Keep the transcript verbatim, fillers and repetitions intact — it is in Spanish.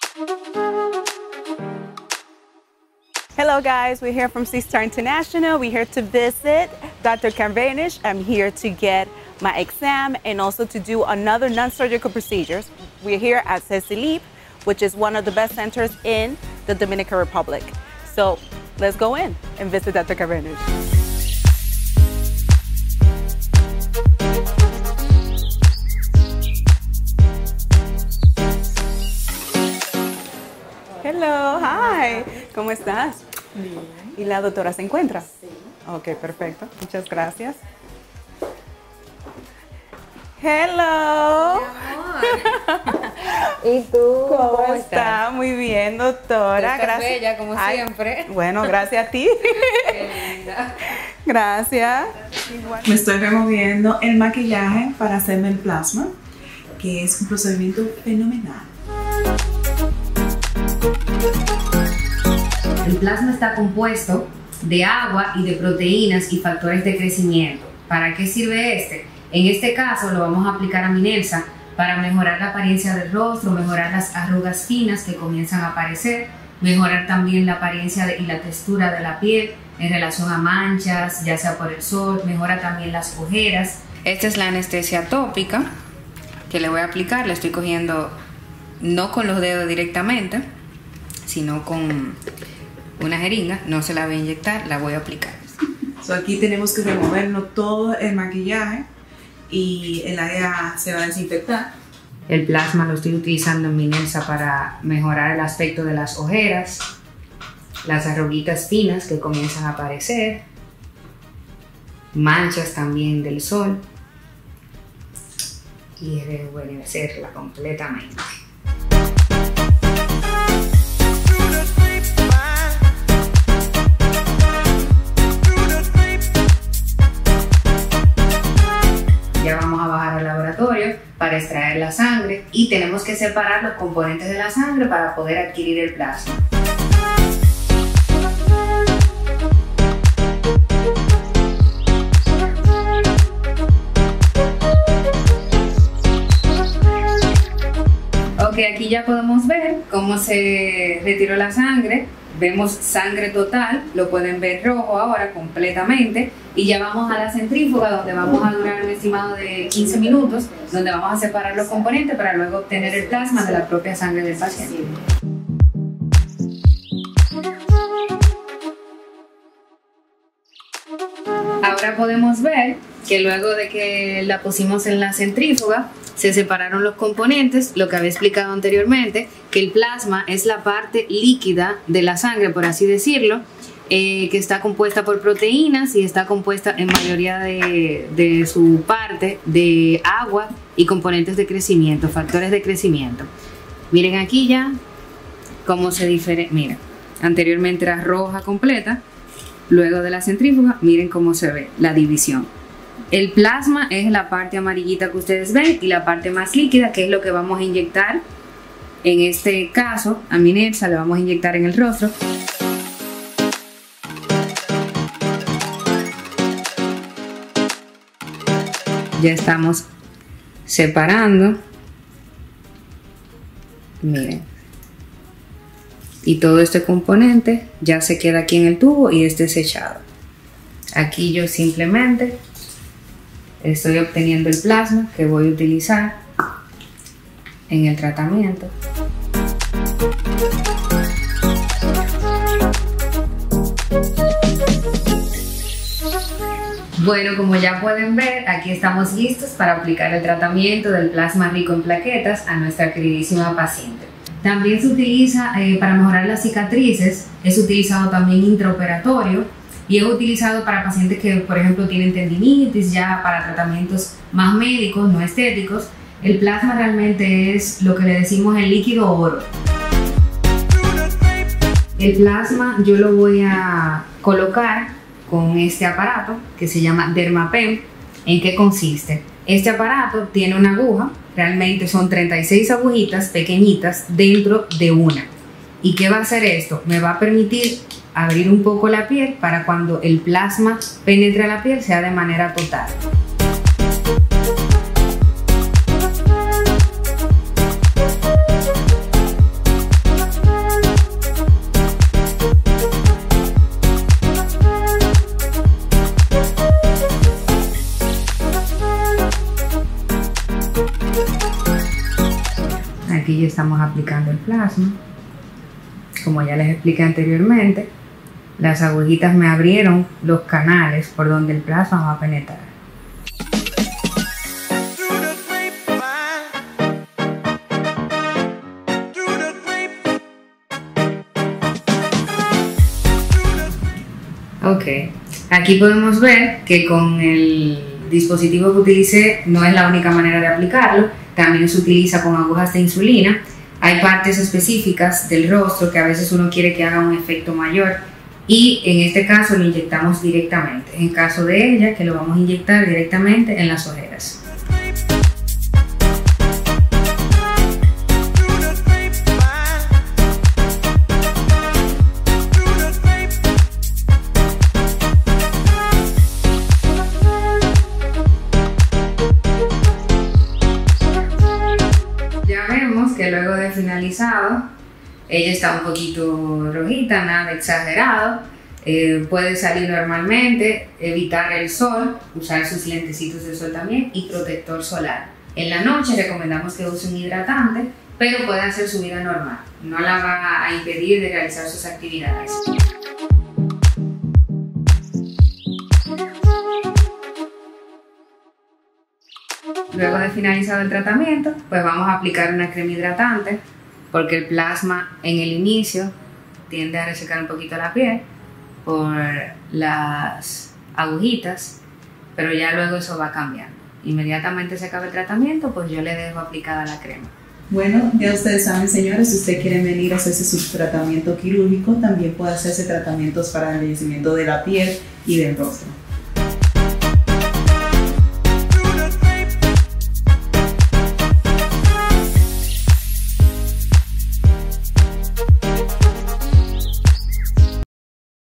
Hello guys, we're here from SeaStar International. We're here to visit Doctor Carvenish. I'm here to get my exam and also to do another non-surgical procedures. We're here at CECILIP, which is one of the best centers in the Dominican Republic. So let's go in and visit Doctor Carvenish. Hello, hi. ¿Cómo estás? Bien. ¿Y la doctora se encuentra? Sí. Ok, perfecto. Muchas gracias. Hello. ¿Y tú? ¿Cómo, ¿Cómo está? estás? Muy bien, doctora. Estás Gracias. bella, como Ay, siempre. Bueno, gracias a ti. Qué linda. Gracias. Igual. Me estoy removiendo el maquillaje para hacerme el plasma, que es un procedimiento fenomenal. El plasma está compuesto de agua y de proteínas y factores de crecimiento. ¿Para qué sirve este? En este caso lo vamos a aplicar a Minelsa para mejorar la apariencia del rostro, mejorar las arrugas finas que comienzan a aparecer, mejorar también la apariencia de, y la textura de la piel en relación a manchas, ya sea por el sol, mejora también las ojeras. Esta es la anestesia tópica que le voy a aplicar. La estoy cogiendo no con los dedos directamente, sino con una jeringa. No se la voy a inyectar, la voy a aplicar. So, aquí tenemos que removernos todo el maquillaje y el área se va a desinfectar. El plasma lo estoy utilizando en Minelsa para mejorar el aspecto de las ojeras, las arruguitas finas que comienzan a aparecer, manchas también del sol y rejuvenecerla completamente. Ya vamos a bajar al laboratorio para extraer la sangre y tenemos que separar los componentes de la sangre para poder adquirir el plasma. Ok, aquí ya podemos ver cómo se retiró la sangre. Vemos sangre total, lo pueden ver rojo ahora completamente. Y ya vamos a la centrífuga, donde vamos a durar un estimado de quince minutos, donde vamos a separar los componentes para luego obtener el plasma de la propia sangre del paciente. Ahora podemos ver que luego de que la pusimos en la centrífuga, se separaron los componentes, lo que había explicado anteriormente, que el plasma es la parte líquida de la sangre, por así decirlo, eh, que está compuesta por proteínas y está compuesta en mayoría de, de su parte de agua y componentes de crecimiento, factores de crecimiento. Miren aquí ya cómo se diferencia. Mira, anteriormente era roja completa, luego de la centrífuga, miren cómo se ve la división. El plasma es la parte amarillita que ustedes ven y la parte más líquida, que es lo que vamos a inyectar. En este caso, a Minelsa le vamos a inyectar en el rostro. Ya estamos separando. Miren. Y todo este componente ya se queda aquí en el tubo y es desechado. Aquí yo simplemente estoy obteniendo el plasma que voy a utilizar en el tratamiento. Bueno, como ya pueden ver, aquí estamos listos para aplicar el tratamiento del plasma rico en plaquetas a nuestra queridísima paciente. También se utiliza eh, para mejorar las cicatrices, es utilizado también intraoperatorio y es utilizado para pacientes que, por ejemplo, tienen tendinitis, ya para tratamientos más médicos, no estéticos. El plasma realmente es lo que le decimos el líquido oro. El plasma yo lo voy a colocar con este aparato que se llama Dermapen. ¿En qué consiste? Este aparato tiene una aguja, realmente son treinta y seis agujitas pequeñitas dentro de una. ¿Y qué va a hacer esto? Me va a permitir abrir un poco la piel para cuando el plasma penetre a la piel sea de manera total. Aquí ya estamos aplicando el plasma. Como ya les expliqué anteriormente, las agujitas me abrieron los canales por donde el plasma va a penetrar. Ok, aquí podemos ver que con el dispositivo que utilicé no es la única manera de aplicarlo, también se utiliza con agujas de insulina. Hay partes específicas del rostro que a veces uno quiere que haga un efecto mayor y en este caso lo inyectamos directamente. En caso de ella, que lo vamos a inyectar directamente en las ojeras. Que luego de finalizado, ella está un poquito rojita, nada exagerado, eh, puede salir normalmente, evitar el sol, usar sus lentecitos de sol también y protector solar. En la noche recomendamos que use un hidratante, pero puede hacer su vida normal, no la va a impedir de realizar sus actividades. Luego de finalizado el tratamiento, pues vamos a aplicar una crema hidratante porque el plasma en el inicio tiende a resecar un poquito la piel por las agujitas, pero ya luego eso va cambiando. Inmediatamente se acaba el tratamiento, pues yo le dejo aplicada la crema. Bueno, ya ustedes saben, señores, si usted quiere venir a hacerse su tratamiento quirúrgico, también puede hacerse tratamientos para el embellecimiento de la piel y del rostro.